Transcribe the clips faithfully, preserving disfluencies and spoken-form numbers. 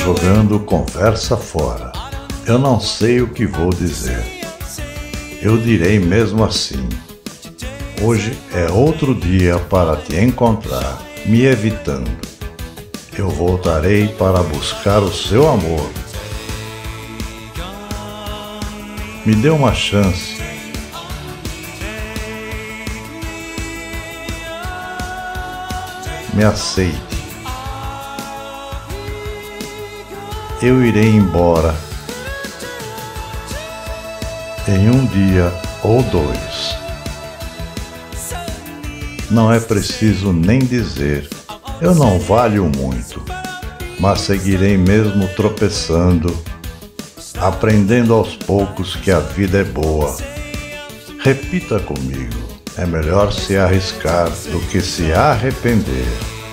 jogando conversa fora. Eu não sei o que vou dizer. Eu direi mesmo assim. Hoje é outro dia para te encontrar, me evitando. Eu voltarei para buscar o seu amor. Me dê uma chance. Me aceite. Eu irei embora em um dia ou dois. Não é preciso nem dizer, eu não valho muito, mas seguirei mesmo tropeçando, aprendendo aos poucos que a vida é boa. Repita comigo, é melhor se arriscar do que se arrepender.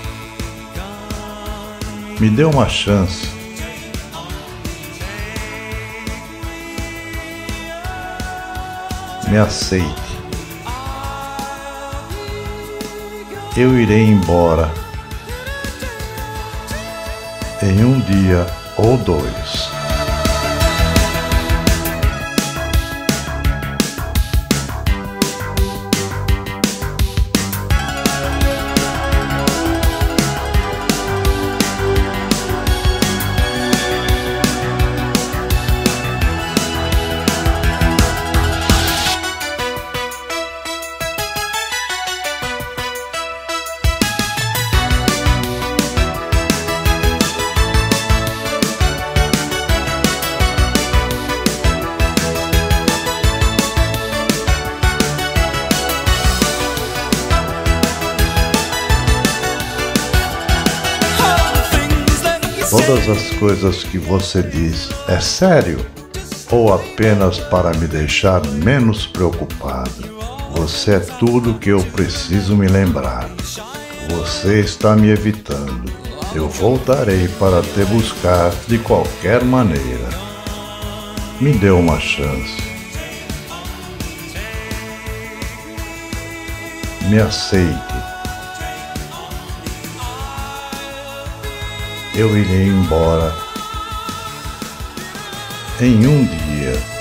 Me dê uma chance. Me aceite. Eu irei embora em um dia ou dois. Todas as coisas que você diz é sério ou apenas para me deixar menos preocupado? Você é tudo que eu preciso me lembrar. Você está me evitando. Eu voltarei para te buscar de qualquer maneira. Me dê uma chance. Me aceite. Eu irei embora em um dia.